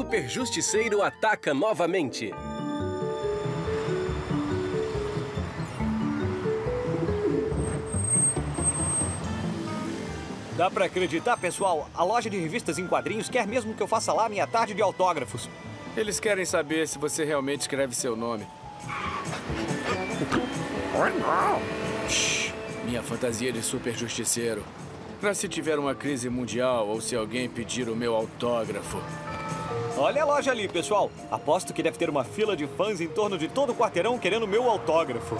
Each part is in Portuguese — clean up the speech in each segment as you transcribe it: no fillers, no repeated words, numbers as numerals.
Super Justiceiro ataca novamente. Dá pra acreditar, pessoal? A loja de revistas em quadrinhos quer mesmo que eu faça lá minha tarde de autógrafos. Eles querem saber se você realmente escreve seu nome. Shhh, minha fantasia de super justiceiro. Pra se tiver uma crise mundial ou se alguém pedir o meu autógrafo. Olha a loja ali, pessoal. Aposto que deve ter uma fila de fãs em torno de todo o quarteirão querendo meu autógrafo.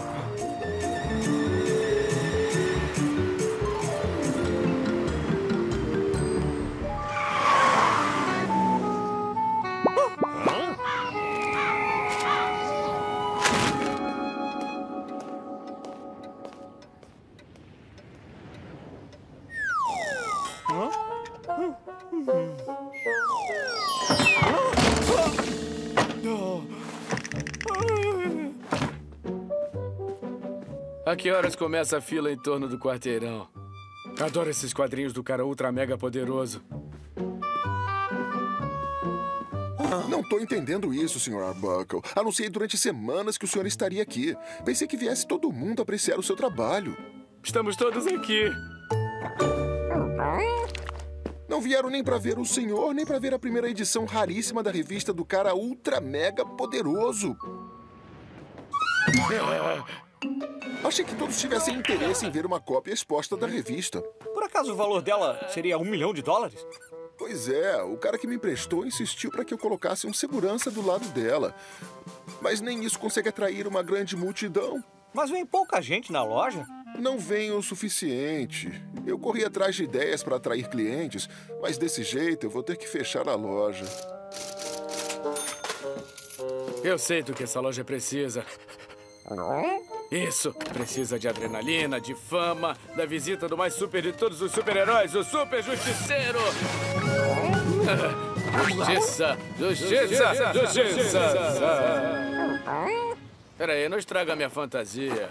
A que horas começa a fila em torno do quarteirão? Adoro esses quadrinhos do cara ultra mega poderoso. Não tô entendendo isso, Sr. Arbuckle. Anunciei durante semanas que o senhor estaria aqui. Pensei que viesse todo mundo apreciar o seu trabalho. Estamos todos aqui. Não vieram nem pra ver o senhor, nem pra ver a primeira edição raríssima da revista do cara ultra mega poderoso. Achei que todos tivessem interesse em ver uma cópia exposta da revista. Por acaso o valor dela seria $1 milhão? Pois é, o cara que me emprestou insistiu para que eu colocasse um segurança do lado dela. Mas nem isso consegue atrair uma grande multidão. Mas vem pouca gente na loja. Não vem o suficiente. Eu corri atrás de ideias para atrair clientes, mas desse jeito eu vou ter que fechar a loja. Eu sei do que essa loja precisa. Isso, precisa de adrenalina, de fama, da visita do mais super de todos os super-heróis, o Super Justiceiro! Justiça! Justiça! Justiça! Peraí, não estraga a minha fantasia.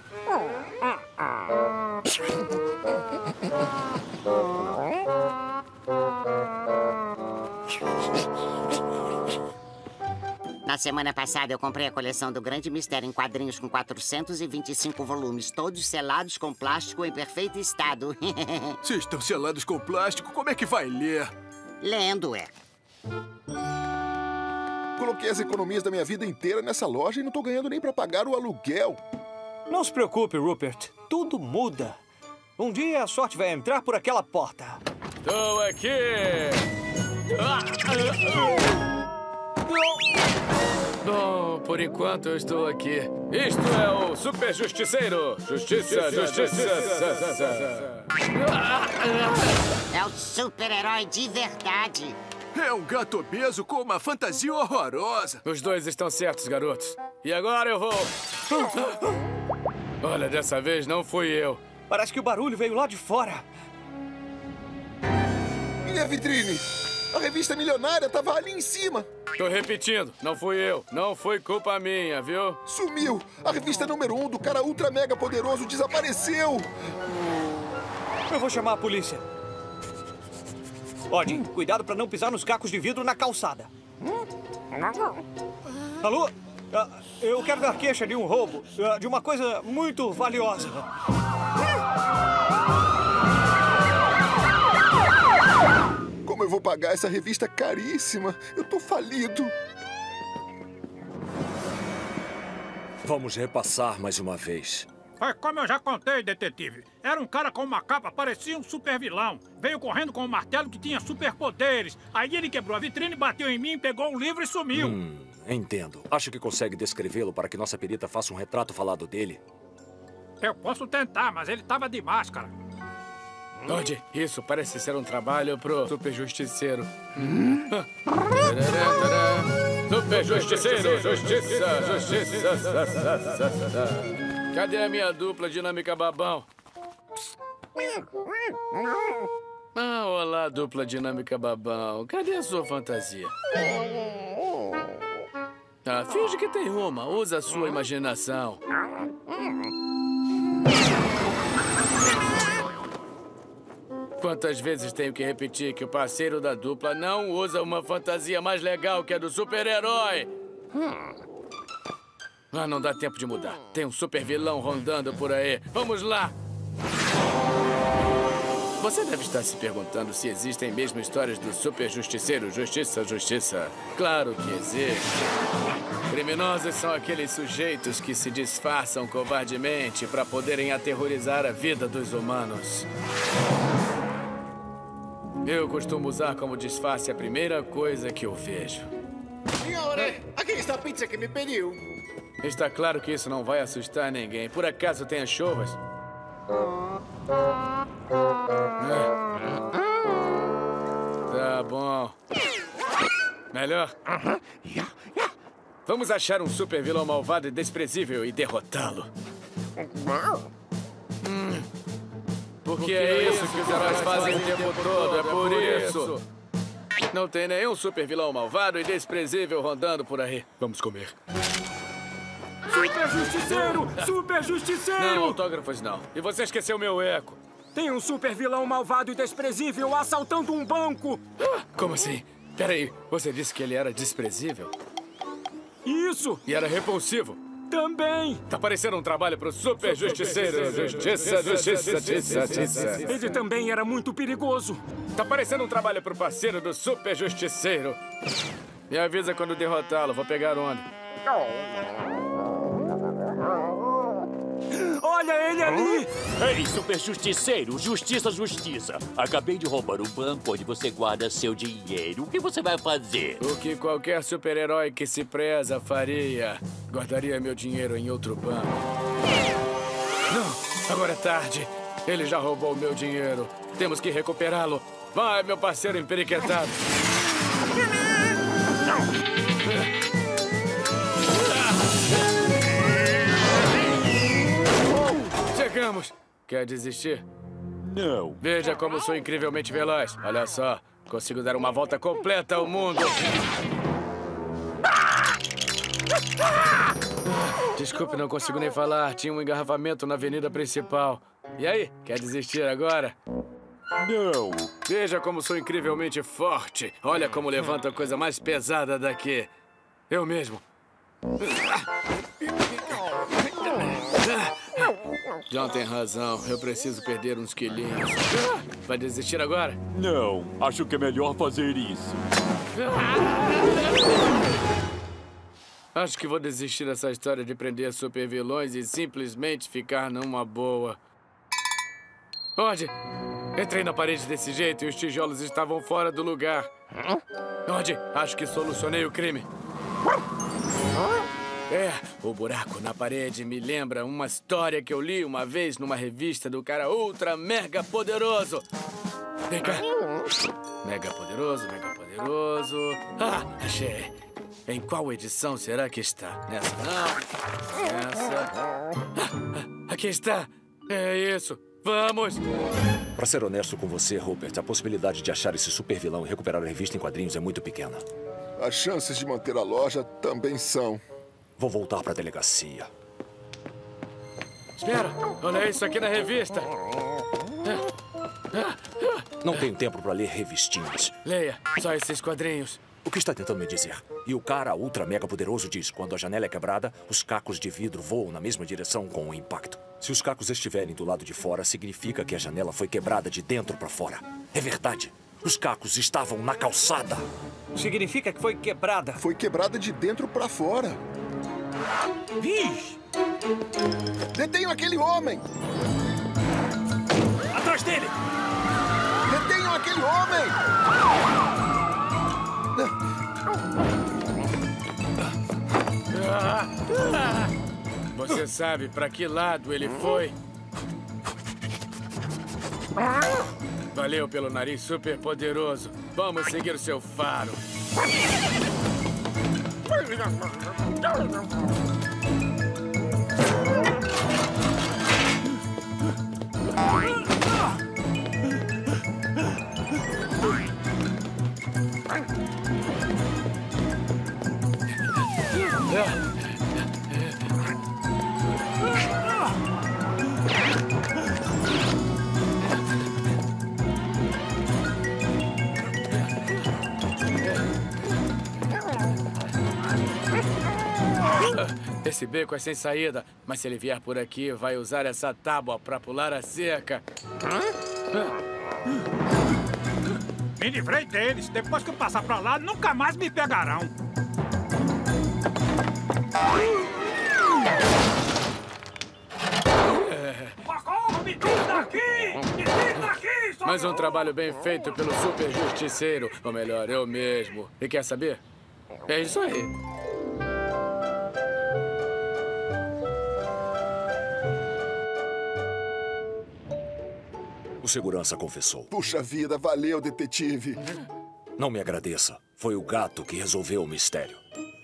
Na semana passada, eu comprei a coleção do Grande Mistério em quadrinhos com 425 volumes, todos selados com plástico em perfeito estado. Se estão selados com plástico, como é que vai ler? Lendo, é. Coloquei as economias da minha vida inteira nessa loja e não tô ganhando nem para pagar o aluguel. Não se preocupe, Rupert. Tudo muda. Um dia a sorte vai entrar por aquela porta. Estou aqui! Bom, por enquanto eu estou aqui. Isto é o Super Justiceiro. Justiça, justiça. É o super-herói de verdade. É um gato obeso com uma fantasia horrorosa. Os dois estão certos, garotos. E agora eu vou... Olha, dessa vez não fui eu. Parece que o barulho veio lá de fora. Minha vitrine! A revista milionária tava ali em cima. Tô repetindo, não fui eu. Não foi culpa minha, viu? Sumiu! A revista número 1 do cara ultra mega poderoso desapareceu! Eu vou chamar a polícia. Odd, cuidado pra não pisar nos cacos de vidro na calçada. Alô? Eu quero dar queixa de um roubo, de uma coisa muito valiosa. Como eu vou pagar essa revista caríssima? Eu tô falido. Vamos repassar mais uma vez. Foi como eu já contei, detetive. Era um cara com uma capa, parecia um super vilão. Veio correndo com um martelo que tinha superpoderes. Aí ele quebrou a vitrine, bateu em mim, pegou um livro e sumiu. Entendo. Acho que consegue descrevê-lo para que nossa perita faça um retrato falado dele? Eu posso tentar, mas ele tava de máscara. Odd, isso parece ser um trabalho pro Super Justiceiro. Super Justiceiro, justiça, justiça. Cadê a minha dupla dinâmica babão? Ah, olá, dupla dinâmica babão. Cadê a sua fantasia? Ah, finge que tem uma. Usa a sua imaginação. Quantas vezes tenho que repetir que o parceiro da dupla não usa uma fantasia mais legal que a do super-herói? Ah, não dá tempo de mudar. Tem um super vilão rondando por aí. Vamos lá! Você deve estar se perguntando se existem mesmo histórias do super justiceiro. Justiça, justiça. Claro que existe. Criminosos são aqueles sujeitos que se disfarçam covardemente para poderem aterrorizar a vida dos humanos. Eu costumo usar como disfarce a primeira coisa que eu vejo. Senhora, aqui está a pizza que me pediu. Está claro que isso não vai assustar ninguém. Por acaso tem as chuvas? Tá bom. Melhor? Vamos achar um super vilão malvado e desprezível e derrotá-lo. Porque é isso que os heróis fazem o tempo todo, é por isso. Não tem nenhum super vilão malvado e desprezível rondando por aí. Vamos comer. Super Justiceiro! Super Justiceiro! Não, autógrafos não. E você esqueceu meu eco. Tem um super vilão malvado e desprezível assaltando um banco! Como assim? Peraí, você disse que ele era desprezível? Isso! E era repulsivo? Também! Tá parecendo um trabalho pro super justiceiro. Justiça, justiça, justiça. Ele também era muito perigoso. Tá parecendo um trabalho pro parceiro do super justiceiro. Me avisa quando derrotá-lo, vou pegar onda. Olha ele ali! Ei, super justiceiro, justiça, justiça. Acabei de roubar um banco onde você guarda seu dinheiro. O que você vai fazer? O que qualquer super-herói que se preza faria. Guardaria meu dinheiro em outro banco. Não, agora é tarde. Ele já roubou meu dinheiro. Temos que recuperá-lo. Vai, meu parceiro emperiquetado. Chegamos. Quer desistir? Não. Veja como sou incrivelmente veloz. Olha só, consigo dar uma volta completa ao mundo. Desculpe, não consigo nem falar. Tinha um engarrafamento na avenida principal. E aí, quer desistir agora? Não. Veja como sou incrivelmente forte. Olha como levanto a coisa mais pesada daqui. Eu mesmo. John tem razão. Eu preciso perder uns quilinhos. Vai desistir agora? Não. Acho que é melhor fazer isso. Acho que vou desistir dessa história de prender super vilões e simplesmente ficar numa boa. Onde? Entrei na parede desse jeito e os tijolos estavam fora do lugar. Onde? Acho que solucionei o crime. É, o buraco na parede me lembra uma história que eu li uma vez numa revista do cara ultra mega poderoso. Vem cá. Mega poderoso, mega poderoso. Ah, achei. Em qual edição será que está? Nessa não. Nessa. Aqui está. É isso. Vamos. Pra ser honesto com você, Rupert, a possibilidade de achar esse super vilão e recuperar a revista em quadrinhos é muito pequena. As chances de manter a loja também são. Vou voltar pra delegacia. Espera, olha isso aqui na revista. Não tenho tempo pra ler revistinhas. Leia, só esses quadrinhos. O que está tentando me dizer? E o cara ultra mega poderoso diz: quando a janela é quebrada, os cacos de vidro voam na mesma direção com o impacto. Se os cacos estiverem do lado de fora, significa que a janela foi quebrada de dentro pra fora. É verdade. Os cacos estavam na calçada. Significa que foi quebrada. Foi quebrada de dentro pra fora. Vixe! Detenham aquele homem! Atrás dele! Detenham aquele homem! Você sabe pra que lado ele foi? Valeu pelo nariz super poderoso. Vamos seguir o seu faro. Esse beco é sem saída, mas se ele vier por aqui, vai usar essa tábua pra pular a cerca. Me livrei deles. Depois que eu passar pra lá, nunca mais me pegarão. Socorro, me tire daqui! Me tire daqui! Socorro! Mais um trabalho bem feito pelo Super Justiceiro. Ou melhor, eu mesmo. E quer saber? É isso aí. O segurança confessou. Puxa vida, valeu, detetive. Não me agradeça. Foi o gato que resolveu o mistério.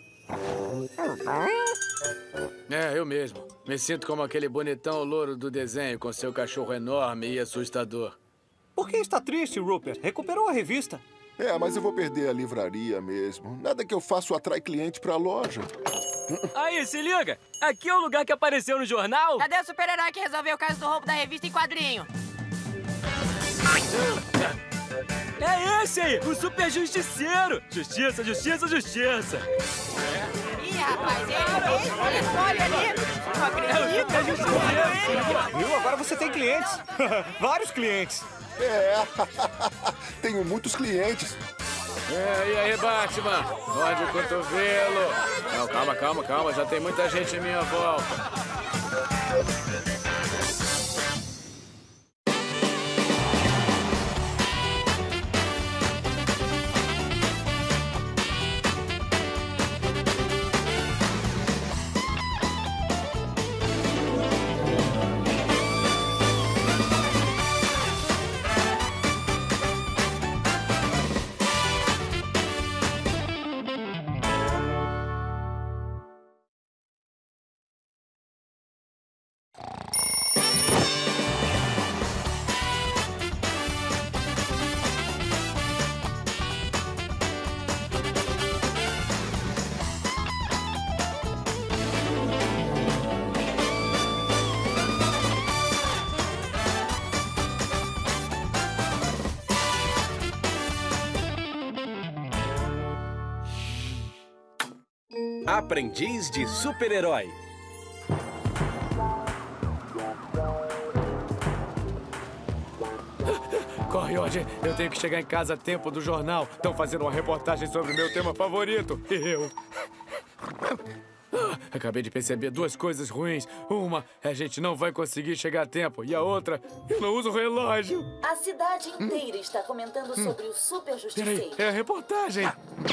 É, eu mesmo. Me sinto como aquele bonitão louro do desenho com seu cachorro enorme e assustador. Por que está triste, Rupert? Recuperou a revista. É, mas eu vou perder a livraria mesmo. Nada que eu faça atrai cliente pra loja. Aí, se liga! Aqui é o lugar que apareceu no jornal. Cadê o super-herói que resolveu o caso do roubo da revista em quadrinho? É esse aí, o Super Justiceiro! Justiça, justiça, justiça! Ih, rapaz, ele mesmo, olha ali! Não acredito! É o Super Justiceiro! Viu? Agora você tem clientes. Vários clientes. É, tenho muitos clientes. E aí, Batman? Morde o cotovelo. Não, calma. Já tem muita gente em minha volta. Aprendiz de super-herói. Corre, Odd. Eu tenho que chegar em casa a tempo do jornal. Estão fazendo uma reportagem sobre o meu tema favorito. Acabei de perceber duas coisas ruins. Uma, a gente não vai conseguir chegar a tempo. E a outra, eu não uso relógio. A cidade inteira está comentando sobre o Super Justiceiro. Peraí, é a reportagem.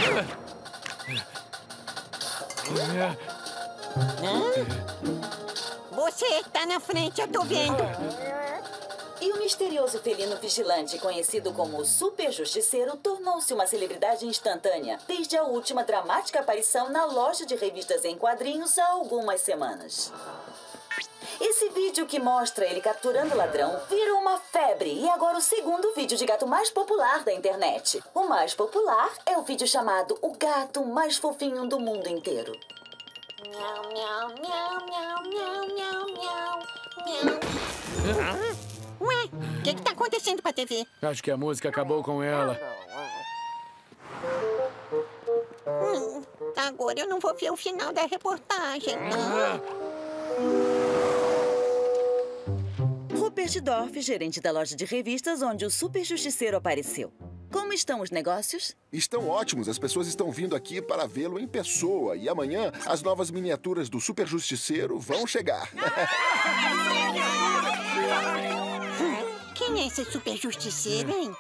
Você está na frente, eu tô vendo. E o misterioso felino vigilante, conhecido como o Super Justiceiro, tornou-se uma celebridade instantânea desde a última dramática aparição na loja de revistas em quadrinhos há algumas semanas. Esse vídeo que mostra ele capturando o ladrão virou uma febre e agora o segundo vídeo de gato mais popular da internet. O mais popular é o vídeo chamado O Gato Mais Fofinho do Mundo Inteiro. Miau, miau, miau, miau, miau, miau, miau, miau. Ué, o que tá acontecendo com a TV? Acho que a música acabou com ela. Agora eu não vou ver o final da reportagem. Rupert Dorff, gerente da loja de revistas onde o Super Justiceiro apareceu. Como estão os negócios? Estão ótimos. As pessoas estão vindo aqui para vê-lo em pessoa. E amanhã, as novas miniaturas do Super Justiceiro vão chegar. Quem é esse Super Justiceiro, hein?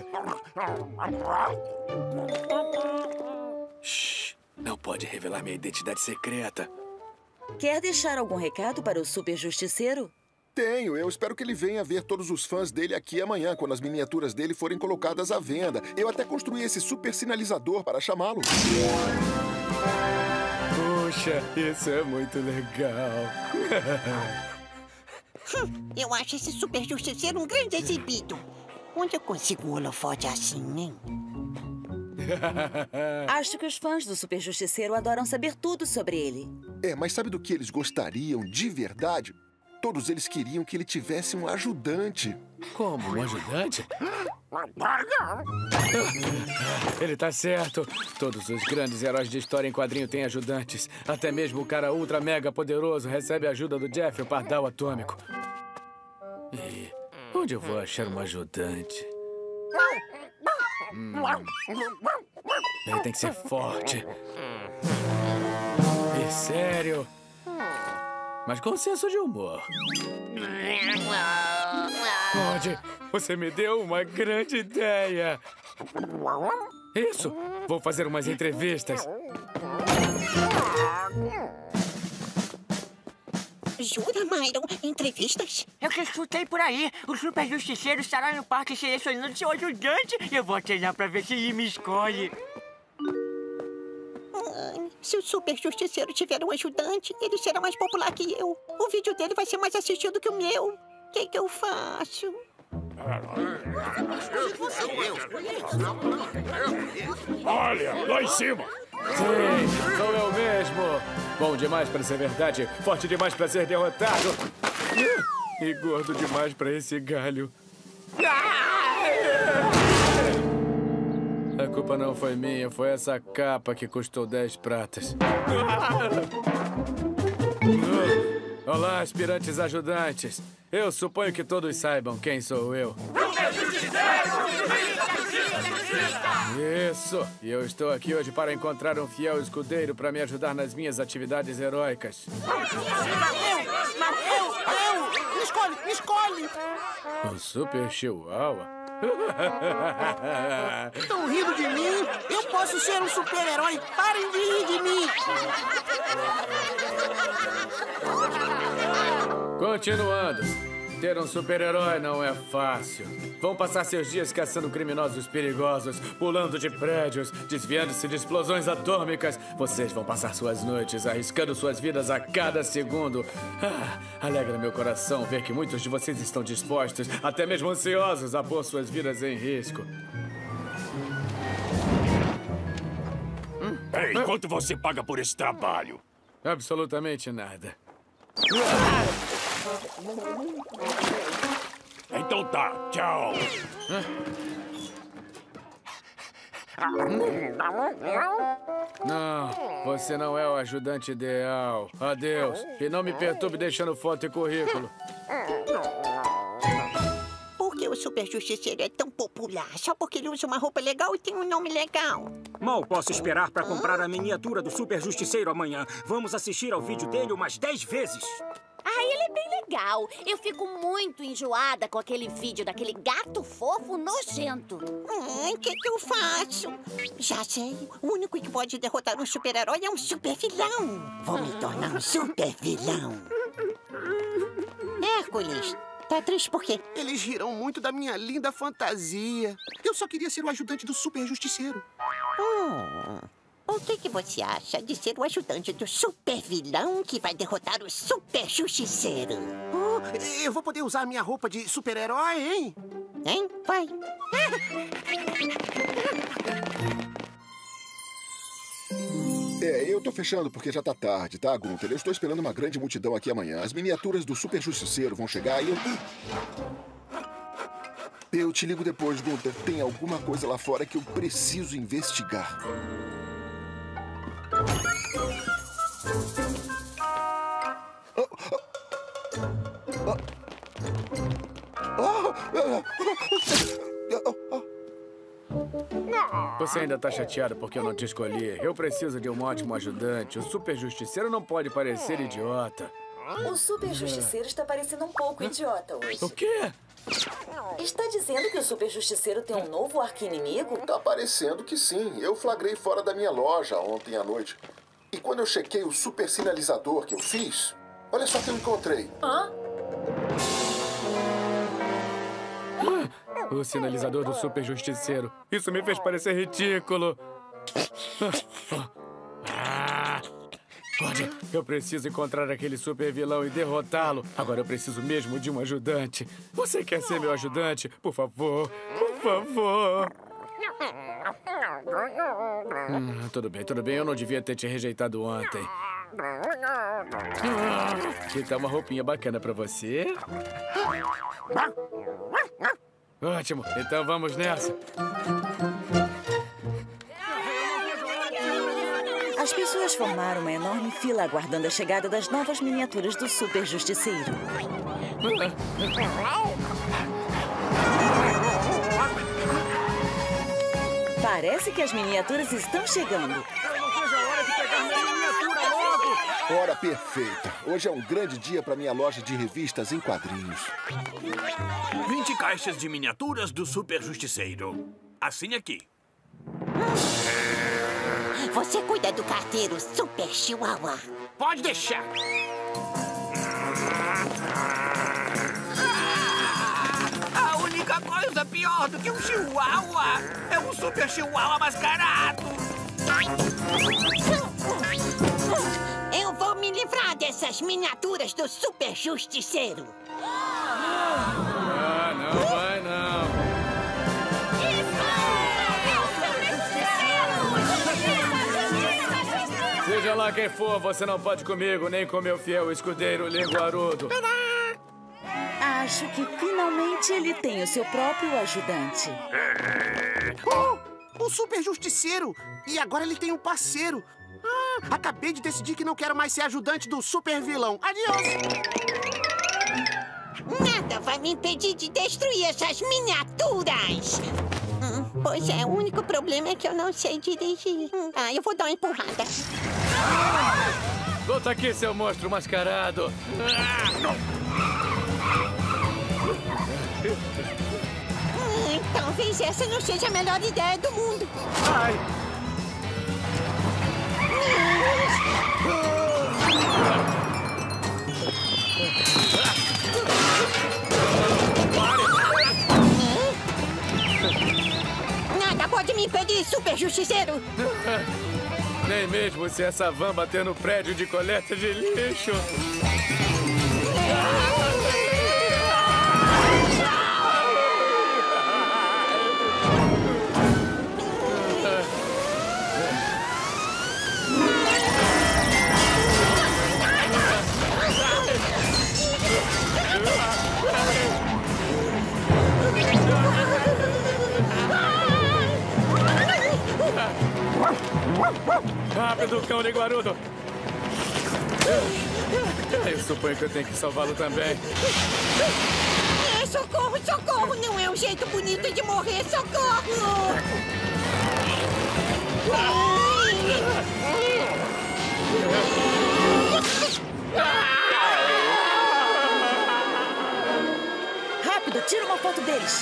Shhh, não pode revelar minha identidade secreta. Quer deixar algum recado para o Super Justiceiro? Tenho. Eu espero que ele venha ver todos os fãs dele aqui amanhã, quando as miniaturas dele forem colocadas à venda. Eu até construí esse super sinalizador para chamá-lo. Puxa, isso é muito legal. Eu acho esse Super Justiceiro um grande exibido. Onde eu consigo um holofote assim, hein? Acho que os fãs do Super Justiceiro adoram saber tudo sobre ele. É, mas sabe do que eles gostariam de verdade? Todos eles queriam que ele tivesse um ajudante. Como? Um ajudante? Ele tá certo. Todos os grandes heróis de história em quadrinho têm ajudantes. Até mesmo o cara ultra mega poderoso recebe a ajuda do Jeff, o pardal atômico. E onde eu vou achar um ajudante? Ele tem que ser forte. E sério. Mas com senso de humor. Onde? Você me deu uma grande ideia. Isso. Vou fazer umas entrevistas. Jura, Myron? Entrevistas? Eu que escutei por aí. O Super Justiceiro estará no parque selecionando seu ajudante. Eu vou treinar pra ver se ele me escolhe. Se o Super Justiceiro tiver um ajudante, ele será mais popular que eu. O vídeo dele vai ser mais assistido que o meu. O que eu faço? Olha, lá em cima! Sim, sou eu mesmo. Bom demais pra ser verdade, forte demais pra ser derrotado. E gordo demais pra esse galho. A culpa não foi minha, foi essa capa que custou 10 pratas. Olá, aspirantes ajudantes. Eu suponho que todos saibam quem sou eu. Isso! E eu estou aqui hoje para encontrar um fiel escudeiro para me ajudar nas minhas atividades heróicas. Me escolhe! O Super Chihuahua? Estão rindo de mim? Eu posso ser um super-herói! Parem de rir de mim! Continuando. Ter um super-herói não é fácil. Vão passar seus dias caçando criminosos perigosos, pulando de prédios, desviando-se de explosões atômicas. Vocês vão passar suas noites arriscando suas vidas a cada segundo. Alegra meu coração ver que muitos de vocês estão dispostos, até mesmo ansiosos, a pôr suas vidas em risco. Ei, quanto você paga por esse trabalho? Absolutamente nada. Então tá, tchau. Não, você não é o ajudante ideal. Adeus. E não me perturbe deixando foto e currículo. Por que o Super Justiceiro é tão popular? Só porque ele usa uma roupa legal e tem um nome legal. Mal posso esperar para comprar a miniatura do Super Justiceiro amanhã. Vamos assistir ao vídeo dele umas 10 vezes. Ah, ele é bem legal. Eu fico muito enjoada com aquele vídeo daquele gato fofo nojento. O que eu faço? Já sei. O único que pode derrotar um super-herói é um super-vilão. Vou me tornar um super-vilão. Hércules, tá triste por quê? Eles riram muito da minha linda fantasia. Eu só queria ser o ajudante do Super Justiceiro. O que você acha de ser o ajudante do super-vilão que vai derrotar o Super Justiceiro? Eu vou poder usar minha roupa de super-herói, hein? Hein? Vai. Eu tô fechando porque já tá tarde, tá, Gunther? Eu estou esperando uma grande multidão aqui amanhã. As miniaturas do Super Justiceiro vão chegar e eu te ligo depois, Gunther. Tem alguma coisa lá fora que eu preciso investigar. Você ainda tá chateado porque eu não te escolhi. Eu preciso de um ótimo ajudante. O Super Justiceiro não pode parecer idiota. O Super Justiceiro está parecendo um pouco idiota hoje. O quê? Está dizendo que o Super Justiceiro tem um novo arqui-inimigo? Tá parecendo que sim. Eu flagrei fora da minha loja ontem à noite. E quando eu chequei o super sinalizador que eu fiz, olha só o que eu encontrei. O sinalizador do Super Justiceiro. Isso me fez parecer ridículo. Olha, eu preciso encontrar aquele super vilão e derrotá-lo. Agora eu preciso mesmo de um ajudante. Você quer ser meu ajudante? Por favor, por favor. Tudo bem, tudo bem. Eu não devia ter te rejeitado ontem. Que tal uma roupinha bacana pra você? Ótimo, então vamos nessa. As pessoas formaram uma enorme fila aguardando a chegada das novas miniaturas do Super Justiceiro. Parece que as miniaturas estão chegando. Não seja a hora de pegar minha miniatura logo! Hora perfeita. Hoje é um grande dia para minha loja de revistas em quadrinhos. 20 caixas de miniaturas do Super Justiceiro. Assine aqui. Você cuida do carteiro Super Chihuahua. Pode deixar. A única coisa pior do que um chihuahua é um Super Chihuahua mascarado. Eu vou me livrar dessas miniaturas do Super Justiceiro. Ah, não vai não. Seja lá quem for, você não pode comigo, nem com meu fiel escudeiro linguarudo. Acho que finalmente ele tem o seu próprio ajudante. Oh, o Super Justiceiro! E agora ele tem um parceiro. Acabei de decidir que não quero mais ser ajudante do Super Vilão. Adiós! Nada vai me impedir de destruir essas miniaturas. Pois é, o único problema é que eu não sei dirigir. Eu vou dar uma empurrada. Volta aqui, seu monstro mascarado. Talvez essa não seja a melhor ideia do mundo. Ai. Nada pode me impedir, Super Justiceiro. Nem mesmo se essa van bater no prédio de coleta de lixo. Rápido, cão linguarudo! Eu suponho que eu tenho que salvá-lo também. Socorro, socorro! Não é um jeito bonito de morrer, socorro! Rápido, tira uma foto deles!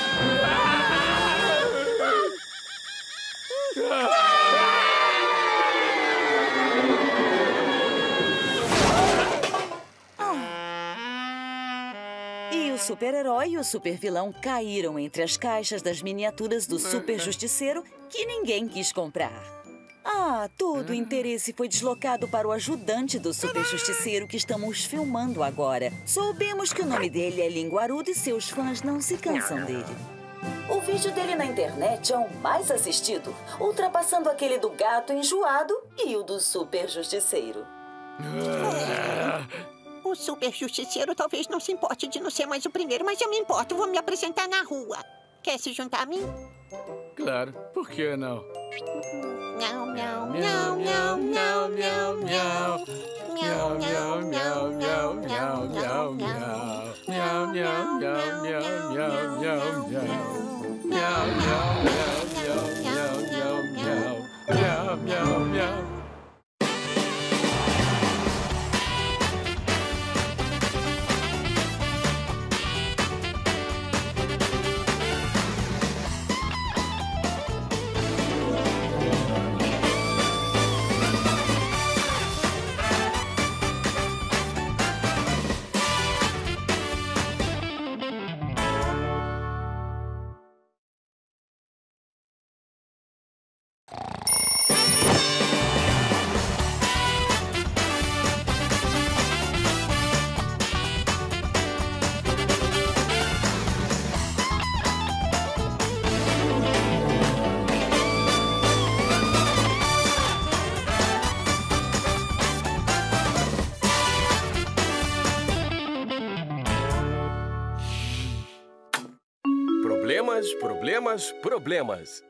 E o super-herói e o super-vilão caíram entre as caixas das miniaturas do Super Justiceiro que ninguém quis comprar. Todo o interesse foi deslocado para o ajudante do Super Justiceiro que estamos filmando agora. Soubemos que o nome dele é Linguarudo e seus fãs não se cansam dele. O vídeo dele na internet é o mais assistido, ultrapassando aquele do gato enjoado e o do Super Justiceiro. O Super Justiceiro talvez não se importe de não ser mais o primeiro, mas eu me importo. Vou me apresentar na rua. Quer se juntar a mim? Claro, por que não? Miau, miau, miau, miau, miau, miau, miau. Miau, miau, miau, miau, miau, miau, miau. Miau, miau, miau, miau, miau, miau, miau. Miau, miau, miau, miau, miau, miau. Miau, miau, miau. Problemas, problemas, problemas.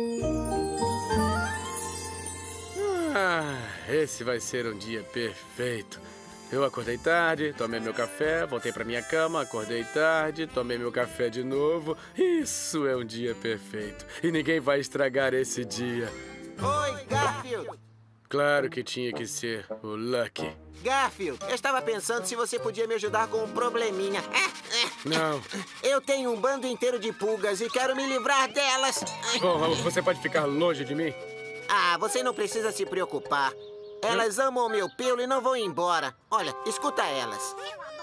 Esse vai ser um dia perfeito. Eu acordei tarde, tomei meu café, voltei pra minha cama, acordei tarde, tomei meu café de novo. Isso é um dia perfeito. E ninguém vai estragar esse dia. Oi, Garfield. Claro que tinha que ser o Lucky. Garfield, eu estava pensando se você podia me ajudar com um probleminha. Não. Eu tenho um bando inteiro de pulgas e quero me livrar delas. Bom, você pode ficar longe de mim? Ah, você não precisa se preocupar. Elas amam o meu pelo e não vão embora. Olha, escuta elas.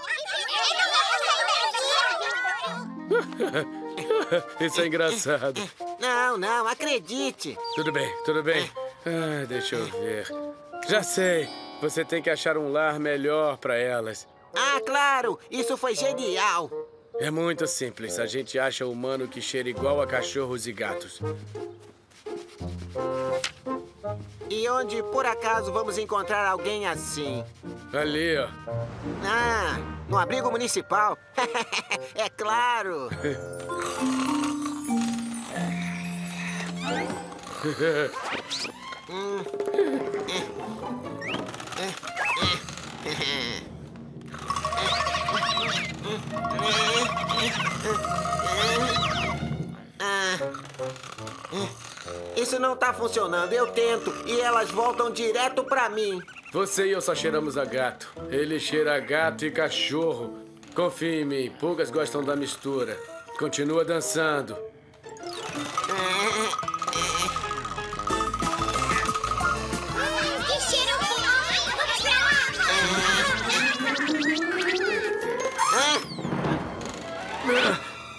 Isso é engraçado. Não, acredite. Tudo bem, tudo bem. Deixa eu ver. Já sei. Você tem que achar um lar melhor para elas. Ah, claro. Isso foi genial. É muito simples. A gente acha humano que cheira igual a cachorros e gatos. E onde, por acaso, vamos encontrar alguém assim? Ali, ó. Ah, no abrigo municipal. É claro. Isso não tá funcionando. Eu tento e elas voltam direto pra mim. Você e eu só cheiramos a gato. Ele cheira a gato e cachorro. Confia em mim. Pulgas gostam da mistura. Continua dançando. Que cheiro bom! Vamos pra lá!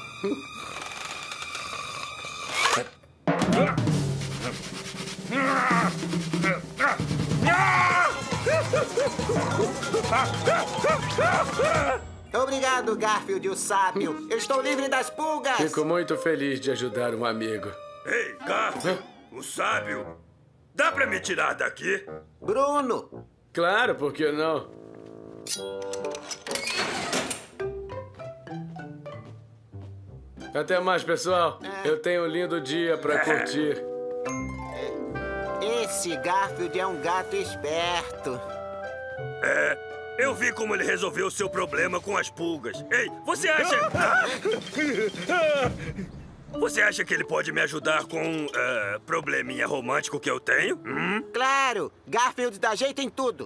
Obrigado, Garfield, o sábio. Eu estou livre das pulgas. Fico muito feliz de ajudar um amigo. Ei, Garfield, o sábio. Dá pra me tirar daqui? Bruno. Claro, por que não? Até mais, pessoal. Eu tenho um lindo dia pra curtir. Esse Garfield é um gato esperto. Eu vi como ele resolveu o seu problema com as pulgas. Ei, você acha... Você acha que ele pode me ajudar com um probleminha romântico que eu tenho? Claro! Garfield dá jeito em tudo.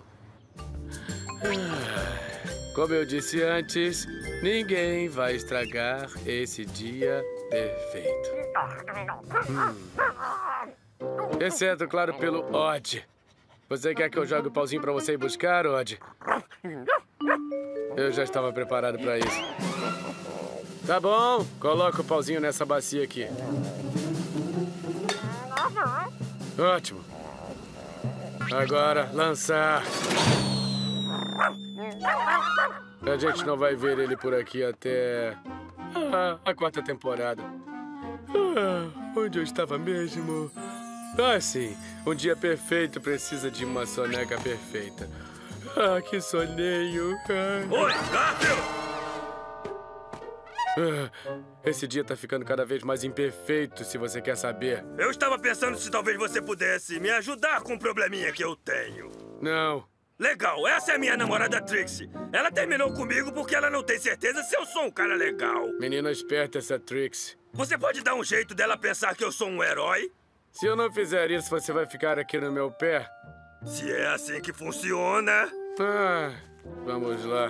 Como eu disse antes, ninguém vai estragar esse dia perfeito. Exceto, claro, pelo Odd. Você quer que eu jogue o pauzinho pra você ir buscar, Odd? Eu já estava preparado pra isso. Tá bom, coloca o pauzinho nessa bacia aqui. Ótimo. Agora, lançar. A gente não vai ver ele por aqui até a 4ª temporada. Onde eu estava mesmo? Sim. Um dia perfeito precisa de uma soneca perfeita. Que soninho. Oi, Garfield! Esse dia tá ficando cada vez mais imperfeito, se você quer saber. Eu estava pensando se talvez você pudesse me ajudar com um probleminha que eu tenho. Não. Legal, essa é a minha namorada Trixie. Ela terminou comigo porque ela não tem certeza se eu sou um cara legal. Menina esperta essa Trixie. Você pode dar um jeito dela pensar que eu sou um herói? Se eu não fizer isso, você vai ficar aqui no meu pé? Se é assim que funciona... Vamos lá.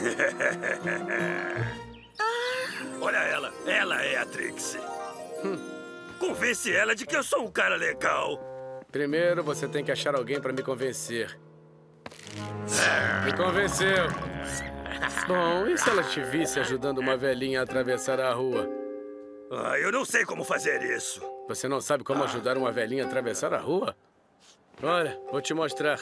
Olha ela. Ela é a Trixie. Convence ela de que eu sou um cara legal. Primeiro, você tem que achar alguém pra me convencer. Me convenceu. Bom, e se ela te visse ajudando uma velhinha a atravessar a rua? Eu não sei como fazer isso. Você não sabe como ajudar uma velhinha a atravessar a rua? Olha, vou te mostrar.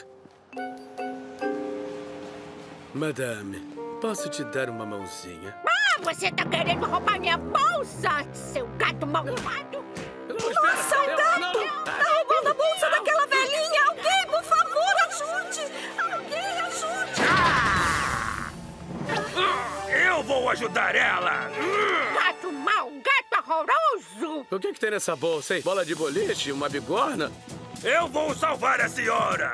Madame, posso te dar uma mãozinha? Você tá querendo roubar minha bolsa, seu gato malvado? Nossa, o gato! Tá roubando a bolsa daquela velhinha! Alguém, por favor, ajude! Alguém, ajude! Eu vou ajudar ela! Gato mau, gato horroroso! azul. O que tem nessa bolsa, hein? Bola de boliche? Uma bigorna? Eu vou salvar a senhora!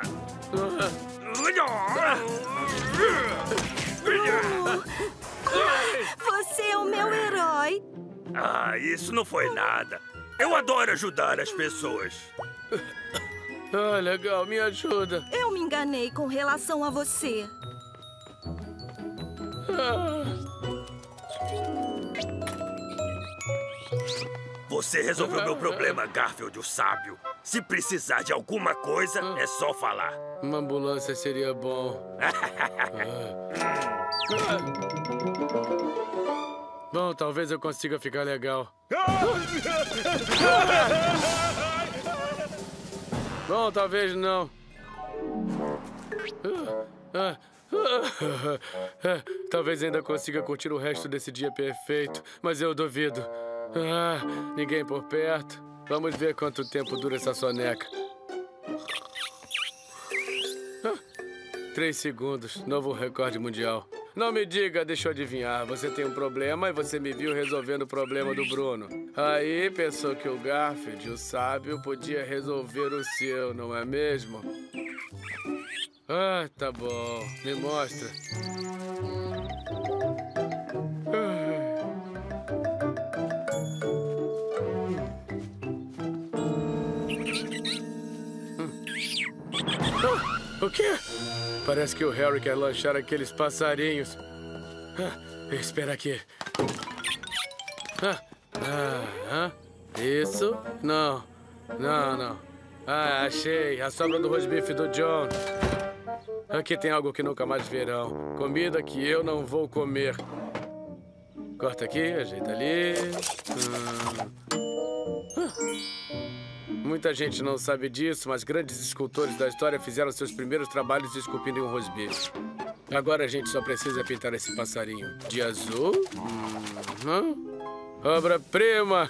Você é o meu herói. Ah, isso não foi nada. Eu adoro ajudar as pessoas. Ah, legal, me ajuda. Eu me enganei com relação a você. Você resolveu meu problema, Garfield, o sábio. Se precisar de alguma coisa, é só falar. Uma ambulância seria bom. Bom, talvez eu consiga ficar legal. Bom, talvez não. Talvez ainda consiga curtir o resto desse dia perfeito, mas eu duvido. Ninguém por perto. Vamos ver quanto tempo dura essa soneca. 3 segundos, novo recorde mundial. Não me diga, deixa eu adivinhar. Você tem um problema e você me viu resolvendo o problema do Bruno. Aí pensou que o Garfield, o sábio, podia resolver o seu, não é mesmo? Tá bom. Me mostra. O quê? Parece que o Harry quer lanchar aqueles passarinhos. Espera aqui. Isso? Não. Não. Achei. A sobra do rosbife do John. Aqui tem algo que nunca mais verão. Comida que eu não vou comer. Corta aqui, ajeita ali. Muita gente não sabe disso, mas grandes escultores da história fizeram seus primeiros trabalhos esculpindo em um rosbife. Agora a gente só precisa pintar esse passarinho de azul. Obra-prima!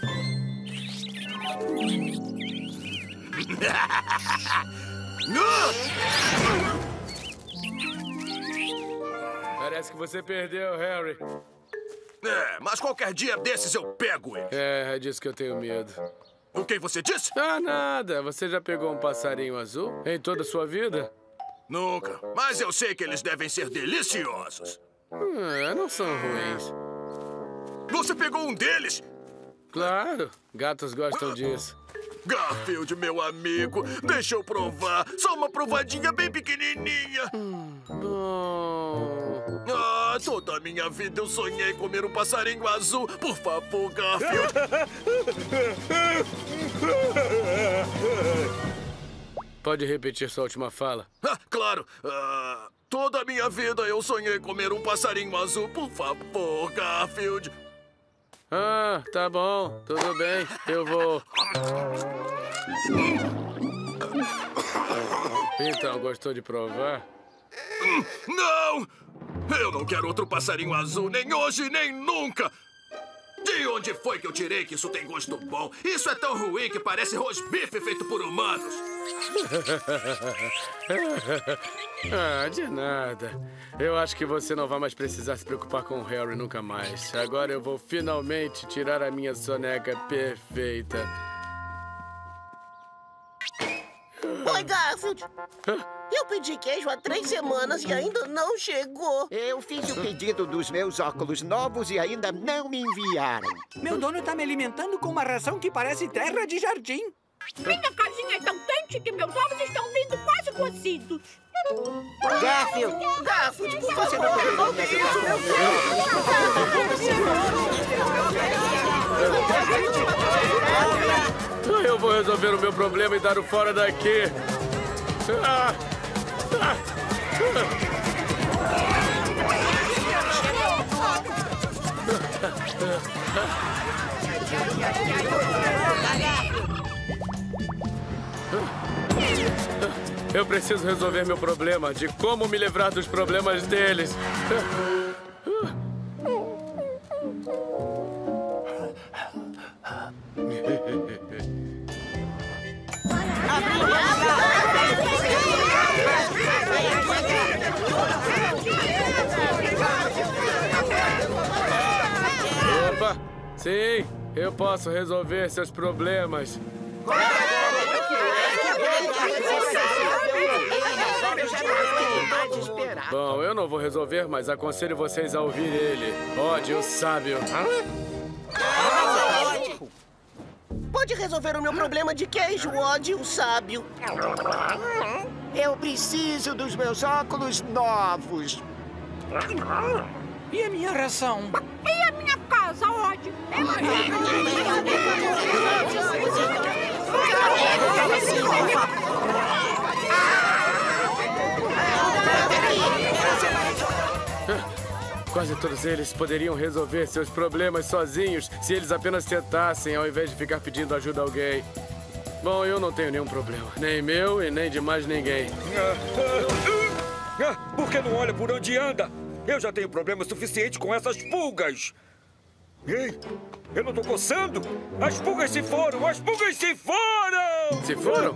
Parece que você perdeu, Harry. Mas qualquer dia desses eu pego ele. É disso que eu tenho medo. O que você disse? Nada. Você já pegou um passarinho azul em toda a sua vida? Nunca. Mas eu sei que eles devem ser deliciosos. Não são ruins. Você pegou um deles? Claro. Gatos gostam disso. Garfield, meu amigo, deixa eu provar. Só uma provadinha bem pequenininha. Toda a minha vida eu sonhei comer um passarinho azul. Por favor, Garfield. Pode repetir sua última fala? Claro. Toda a minha vida eu sonhei comer um passarinho azul. Por favor, Garfield. Tá bom. Tudo bem. Eu vou... Então, gostou de provar? Não! Eu não quero outro passarinho azul, nem hoje, nem nunca! De onde foi que eu tirei que isso tem gosto bom? Isso é tão ruim que parece rosbife feito por humanos! De nada. Eu acho que você não vai mais precisar se preocupar com o Harry nunca mais. Agora eu vou finalmente tirar a minha soneca perfeita. Oi, Garfield. Eu pedi queijo há 3 semanas e ainda não chegou. Eu fiz o pedido dos meus óculos novos e ainda não me enviaram. Meu dono tá me alimentando com uma ração que parece terra de jardim. Minha casinha é tão quente que meus ovos estão vindo quase cocidos. Garfield, por você não poderia me ajudar? Eu vou resolver o meu problema e dar o fora daqui. Eu preciso resolver meu problema, de como me livrar dos problemas deles. Opa! Sim! Eu posso resolver seus problemas. Bom, eu não vou resolver, mas aconselho vocês a ouvir ele. Odd, o sábio. Pode resolver o meu problema de queijo, Odd, o sábio. Eu preciso dos meus óculos novos. E a minha ração? E a minha casa, Odd? Quase todos eles poderiam resolver seus problemas sozinhos se eles apenas tentassem, ao invés de ficar pedindo ajuda a alguém. Bom, eu não tenho nenhum problema. Nem meu e nem de mais ninguém. Por que não olha por onde anda? Eu já tenho problema suficiente com essas pulgas. Ei, eu não tô coçando? As pulgas se foram! As pulgas se foram! Se foram?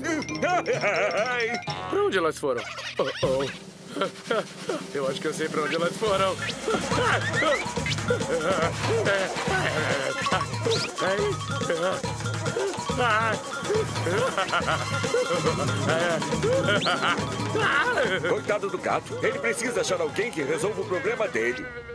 Pra onde elas foram? Eu acho que eu sei pra onde elas foram. Coitado do gato. Ele precisa achar alguém que resolva o problema dele.